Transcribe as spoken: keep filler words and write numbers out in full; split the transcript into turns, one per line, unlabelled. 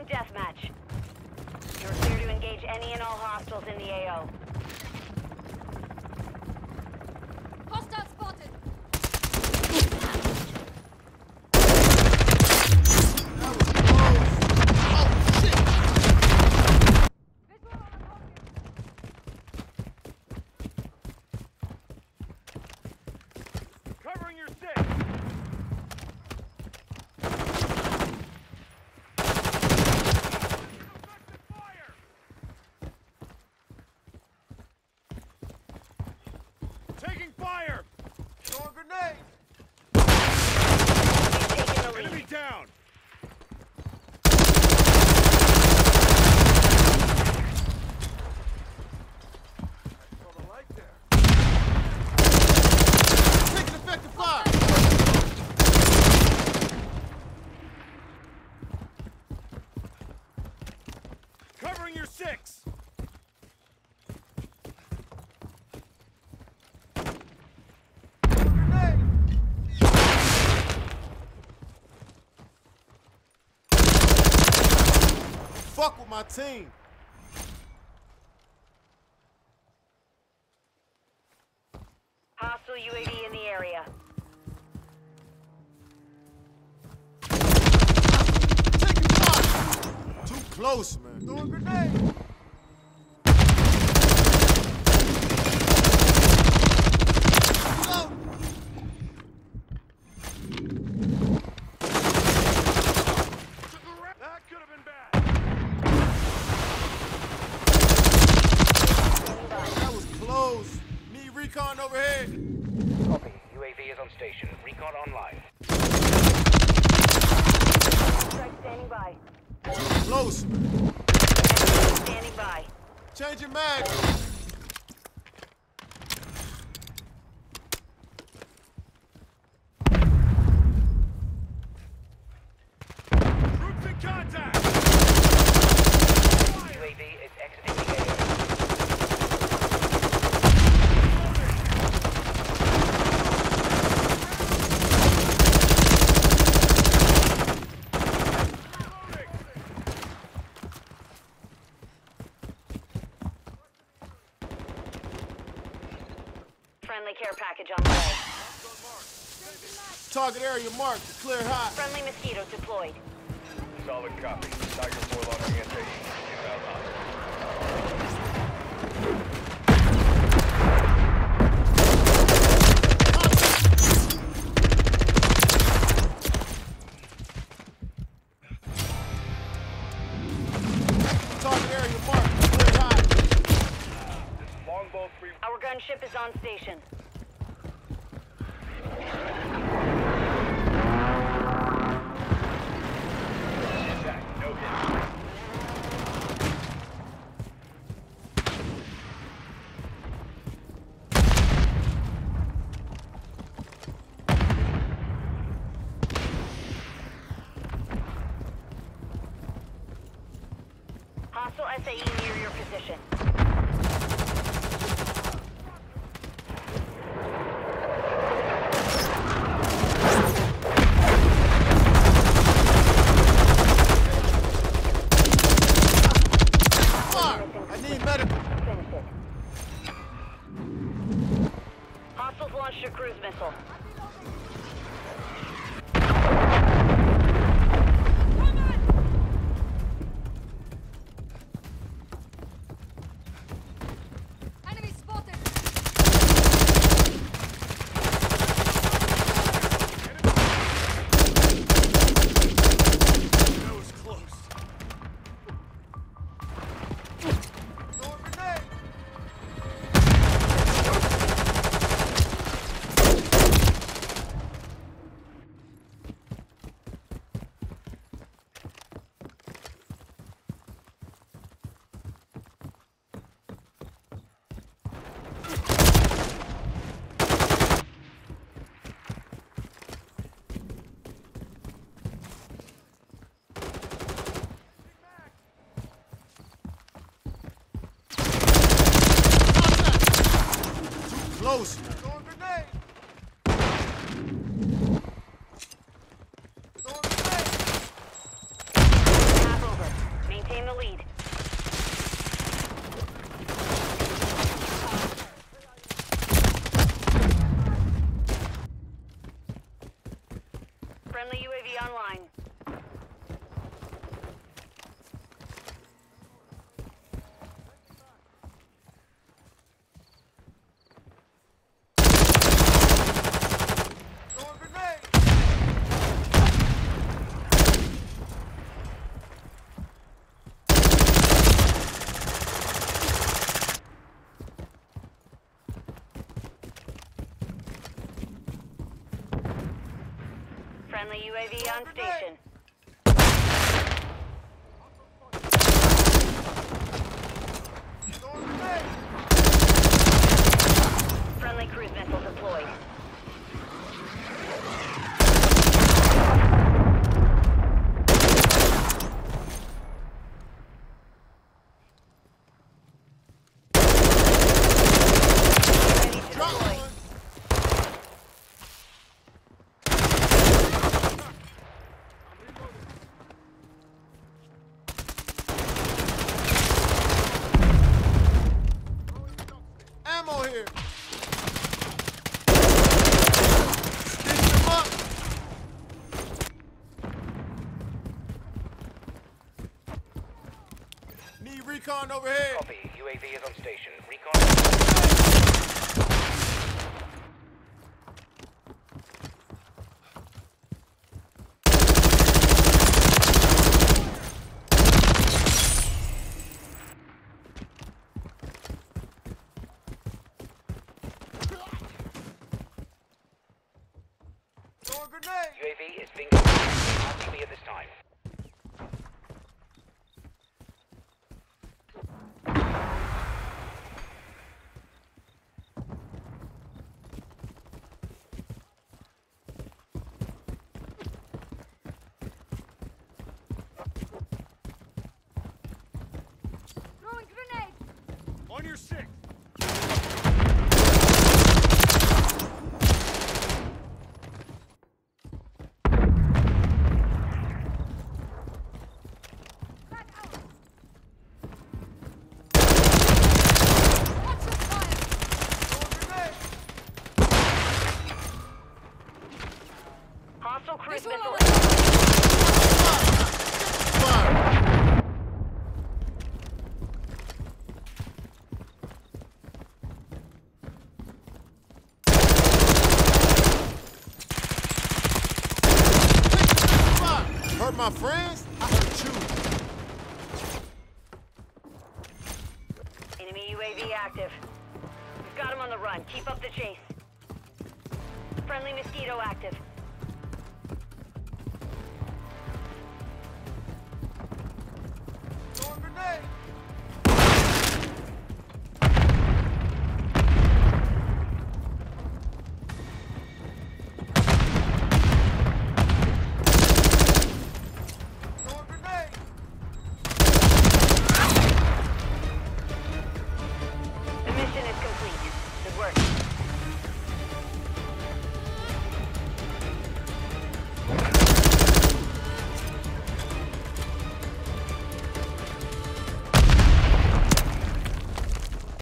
deathmatch. You're clear to engage any and all hostiles in the A O.
Hostile spotted!
Covering your six. Taking fire! Throwing grenade!
Taking the lead.
Enemy down! I saw the light there. Taking effective fire! Covering your six! Fuck with my team.
Hostile U A V in the area.
Taking fire. Too close, man. Throwing grenade. That could have been bad. That was close. Need recon overhead.
Copy. U A V is on station. Recon online.
Strike standing by.
Close, man.
Standing by.
Changing mag. Troops in contact.
U A V is exiting the A O.
Friendly care package on the way.
Target area marked. Clear hot.
Friendly mosquito deployed.
Solid copy. Tiger four on orientation. Inbound hostile.
Target area marked. Clear hot.
Longbow three.
Our gunship is on station.
Attack. No hit.
Hostile S A E near your position.
Fire. I need medical.
Finish it. Hostiles launched a cruise missile.
Enemy spotted!
That was close. Throwing grenade. Close. Throwing grenade. Throwing grenade.
Half over. Maintain the lead. Friendly U A V online.
Throwing grenade.
Friendly U A V on station.
Throwing grenade.
Friendly cruise missile deployed. Ready to
Drop
deploy.
one. Ammo here. Stitch him up. Need recon overhead.
Copy. U A V is on station. Recon.
Throwing grenade.
U A V is being actively at this time.
Throwing grenade.
On your six.
Back out. Watch your fire.
Throwing grenade.
Hostile cruise
Visual
missile.
alert.
Fire. Hurt my friends? I hurt you.
Enemy U A V active. We've got him on the run. Keep up the chase. Friendly mosquito active.